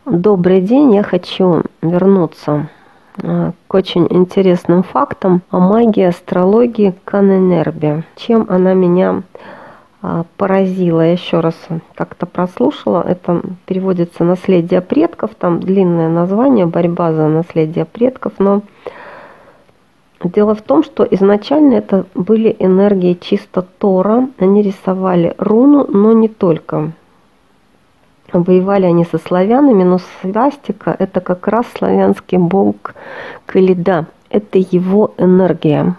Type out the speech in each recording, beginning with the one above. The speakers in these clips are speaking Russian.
Добрый день, я хочу вернуться к очень интересным фактам о магии, астрологии Каненербе. Чем она меня поразила, я еще раз как-то прослушала. Это переводится «Наследие предков», там длинное название «Борьба за наследие предков», но дело в том, что изначально это были энергии чисто Тора, они рисовали руну, но не только. Воевали они со славянами, но свастика – это как раз славянский бог Каледа. Это его энергия.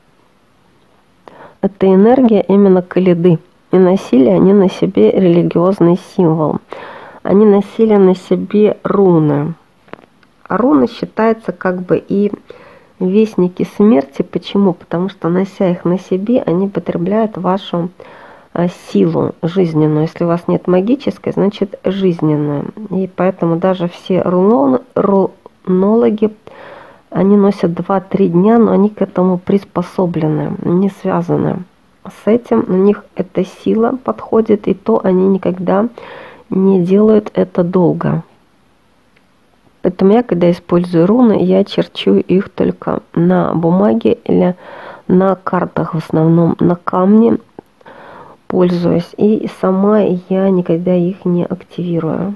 Это энергия именно Каледы. И носили они на себе религиозный символ. Они носили на себе руны. А руны считаются как бы и вестники смерти. Почему? Потому что, нося их на себе, они потребляют вашу силу жизненную. Если у вас нет магической, значит жизненную. И поэтому даже все рунологи, они носят 2-3 дня, но они к этому приспособлены, не связаны с этим. У них эта сила подходит, и то они никогда не делают это долго. Поэтому я, когда использую руны, я черчу их только на бумаге или на картах, в основном на камне пользуюсь. И сама я никогда их не активирую,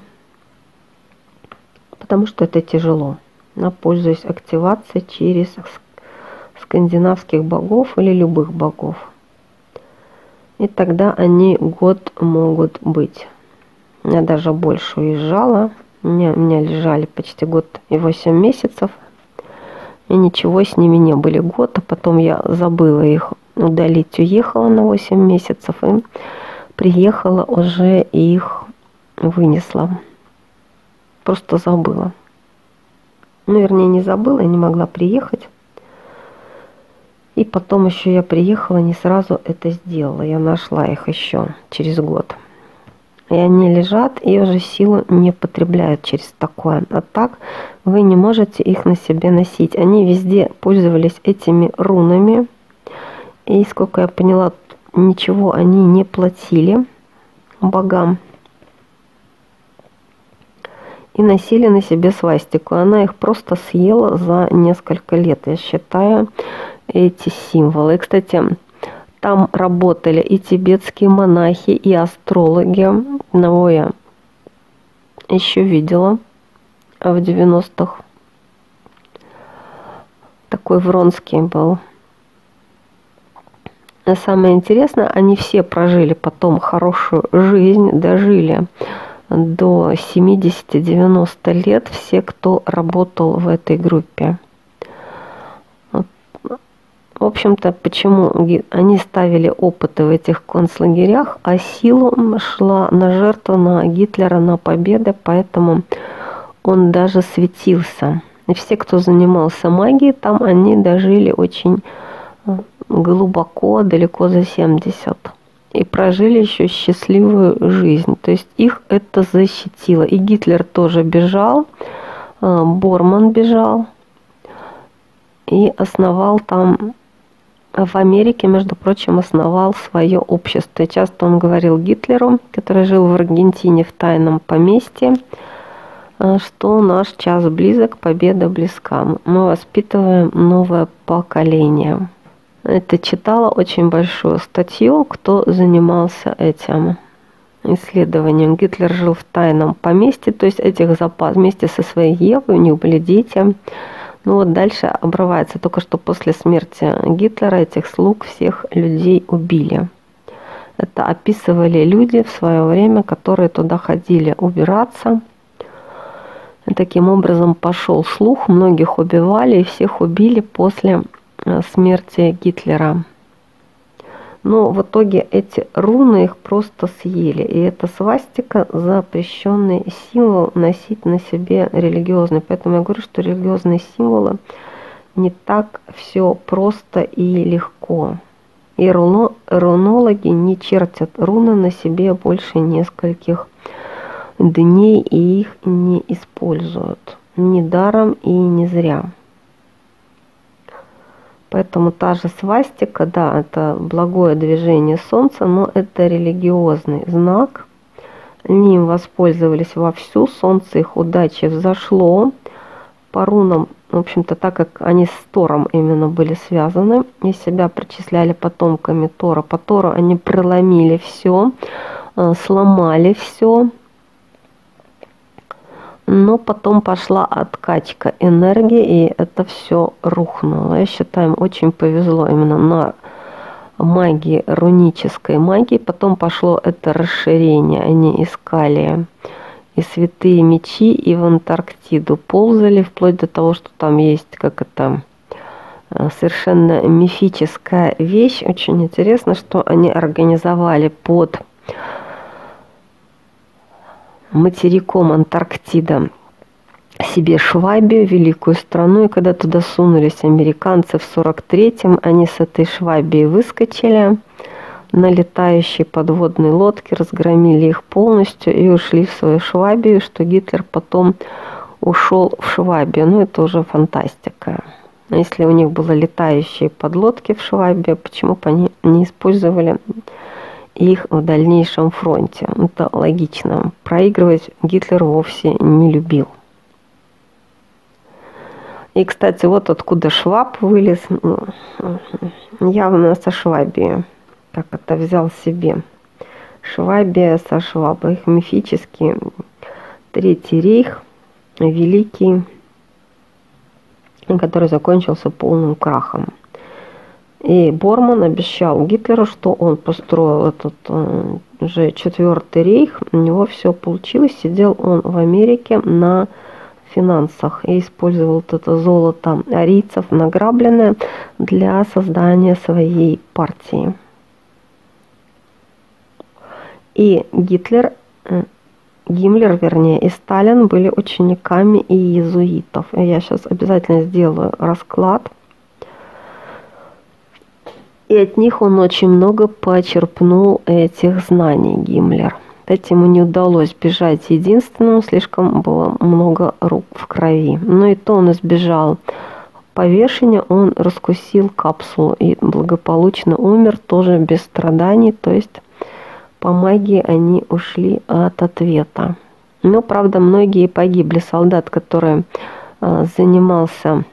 потому что это тяжело. Я пользуюсь активацией через скандинавских богов или любых богов. И тогда они год могут быть. Я даже больше уезжала. У меня лежали почти год и 8 месяцев. И ничего с ними не были год. А потом я забыла их удалить. Уехала на 8 месяцев. И приехала уже и их вынесла. Просто забыла. Ну, вернее, не забыла, я не могла приехать. И потом еще я приехала, не сразу это сделала. Я нашла их еще через год. И они лежат, и уже силу не потребляют через такое. А так вы не можете их на себе носить. Они везде пользовались этими рунами. И, сколько я поняла, ничего они не платили богам. И носили на себе свастику. Она их просто съела за несколько лет, я считаю, эти символы. И, кстати, там работали и тибетские монахи, и астрологи. Одного я еще видела в 90-х. Такой Вронский был. А самое интересное, они все прожили потом хорошую жизнь, дожили до 70-90 лет, все, кто работал в этой группе. В общем-то, почему они ставили опыты в этих концлагерях, а силу шла на жертву, на Гитлера, на победы, поэтому он даже светился. И все, кто занимался магией, там они дожили очень глубоко, далеко за 70. И прожили еще счастливую жизнь. То есть их это защитило. И Гитлер тоже бежал, Борман бежал и основал там, в Америке, между прочим, основал свое общество. И часто он говорил Гитлеру, который жил в Аргентине в тайном поместье, что наш час близок, победа близка. Мы воспитываем новое поколение. Это читала очень большую статью, кто занимался этим исследованием. Гитлер жил в тайном поместье, то есть этих запас вместе со своей Евой, у них были дети. Ну вот дальше обрывается. Только что после смерти Гитлера этих слуг всех людей убили. Это описывали люди в свое время, которые туда ходили убираться. И таким образом пошел слух, многих убивали и всех убили после смерти Гитлера. Но в итоге эти руны их просто съели. И эта свастика — запрещенный символ носить на себе религиозный. Поэтому я говорю, что религиозные символы не так все просто и легко. И рунологи не чертят руны на себе больше нескольких дней и их не используют. Ни даром и не зря. Поэтому та же свастика, да, это благое движение солнца, но это религиозный знак. Они им воспользовались вовсю, солнце их удачи взошло. По рунам, в общем-то, так как они с Тором именно были связаны, и себя причисляли потомками Тора, по Тору они преломили все, сломали все. Но потом пошла откачка энергии, и это все рухнуло. Я считаю, им очень повезло именно на магии, рунической магии. Потом пошло это расширение. Они искали и святые мечи, и в Антарктиду ползали, вплоть до того, что там есть, как это, совершенно мифическая вещь. Очень интересно, что они организовали под материком Антарктида себе Швабию, великую страну, и когда туда сунулись американцы в 43-м, они с этой Швабией выскочили на летающей подводной лодке, разгромили их полностью и ушли в свою Швабию, что Гитлер потом ушел в Швабию. Ну, это уже фантастика. Если у них были летающие подлодки в Швабии, почему бы они не использовали их в дальнейшем фронте? Это логично. Проигрывать Гитлер вовсе не любил. И, кстати, вот откуда Шваб вылез, явно со Швабии. Как это взял себе. Швабия со Шваба. Их мифический Третий рейх, великий, который закончился полным крахом. И Борман обещал Гитлеру, что он построил этот уже Четвертый рейх. У него все получилось. Сидел он в Америке на финансах и использовал вот это золото арийцев, награбленное, для создания своей партии. И Гиммлер, вернее, и Сталин были учениками и иезуитов. И я сейчас обязательно сделаю расклад. И от них он очень много почерпнул этих знаний, Гиммлер. Кстати, ему не удалось бежать единственному, слишком было много рук в крови. Но и то он избежал повешения, он раскусил капсулу и благополучно умер, тоже без страданий, то есть по магии они ушли от ответа. Но, правда, многие погибли. Солдат, который занимался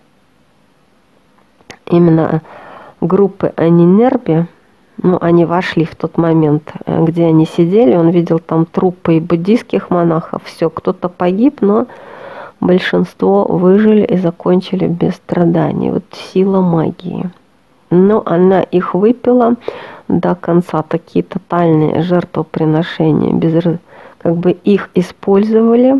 именно группой Анинерби, ну, они вошли в тот момент, где они сидели, он видел там трупы и буддийских монахов, все, кто-то погиб, но большинство выжили и закончили без страданий. Вот сила магии. Но она их выпила до конца, такие тотальные жертвоприношения, как бы их использовали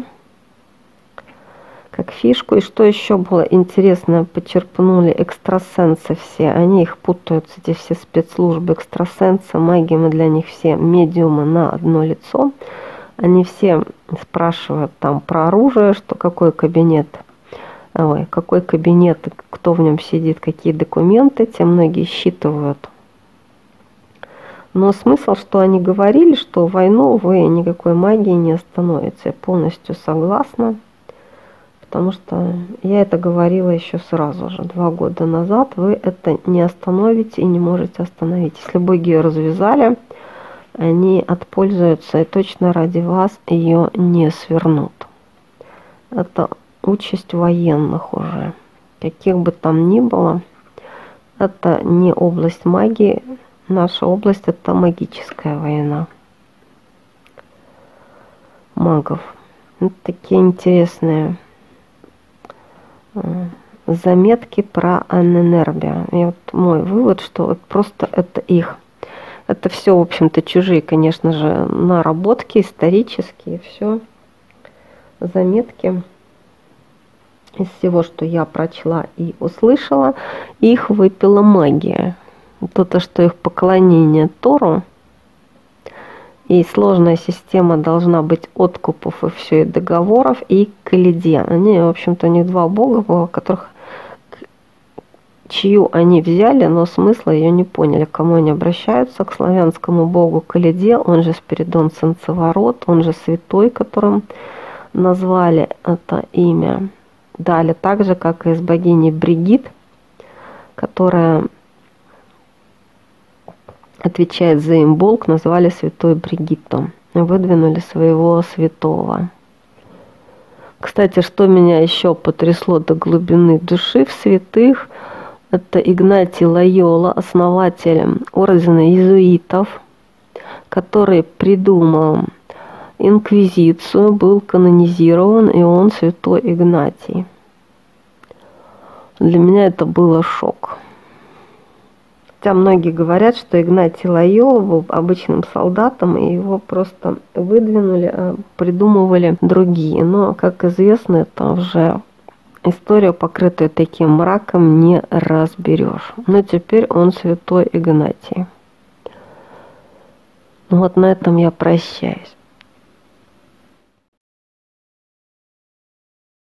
как фишку. И что еще было интересно, почерпнули экстрасенсы все. Они их путают, эти все спецслужбы, экстрасенсы, маги, мы для них все медиумы на одно лицо. Они все спрашивают там про оружие, что какой кабинет, кто в нем сидит, какие документы, те многие считывают. Но смысл, что они говорили, что войну вы никакой магии не остановите. Я полностью согласна. Потому что я это говорила еще сразу же, 2 года назад. Вы это не остановите и не можете остановить. Если боги ее развязали, они отпользуются и точно ради вас ее не свернут. Это участь военных уже. Каких бы там ни было, это не область магии. Наша область — это магическая война магов. Вот такие интересные заметки про Анненербе. И вот мой вывод, что вот просто это их. Это все, в общем-то, чужие, конечно же, наработки исторические, все заметки из всего, что я прочла и услышала, их выпила магия. То, что их поклонение Тору и сложная система должна быть откупов и все, и договоров, и Каледе. Они, в общем-то, у них 2 бога было, чью они взяли, но смысла ее не поняли. К кому они обращаются? К славянскому богу Каледе, он же Спиридон Солнцеворот, он же святой, которым назвали это имя. Дали так же, как и с богиней Бригит, которая отвечает за имболк, назвали святой Бригитту. выдвинули своего святого. Кстати, что меня еще потрясло до глубины души в святых, это Игнатий Лойола, основатель ордена иезуитов, который придумал инквизицию, был канонизирован, и он святой Игнатий. Для меня это было шок. Хотя многие говорят, что Игнатий Лойола был обычным солдатом, и его просто выдвинули, а придумывали другие. Но, как известно, это уже история, покрытая таким мраком, не разберешь. Но теперь он святой Игнатий. Ну вот на этом я прощаюсь.